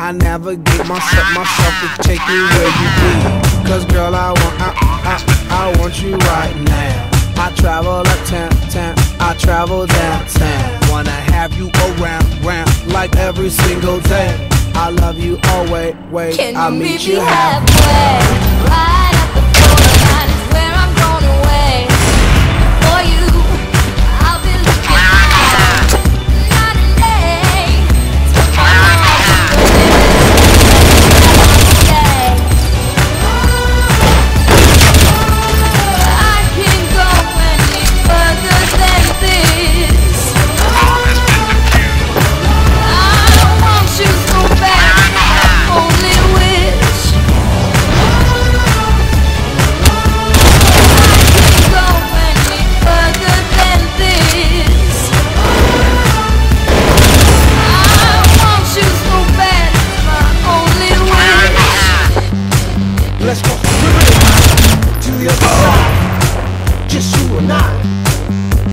I navigate myself to take you where you be. Cause girl, I want you right now. I travel uptown, I travel downtown. Wanna have you around like every single day. I love you always, wait, I'll meet you halfway. Right at the borderline is where I'm going away. For you, I'll be looking out night and day to find out I can't go any further than this. I don't want you so bad, I only wish I can't go any further than this. I want you so bad, my only wish. Let's go to the other side.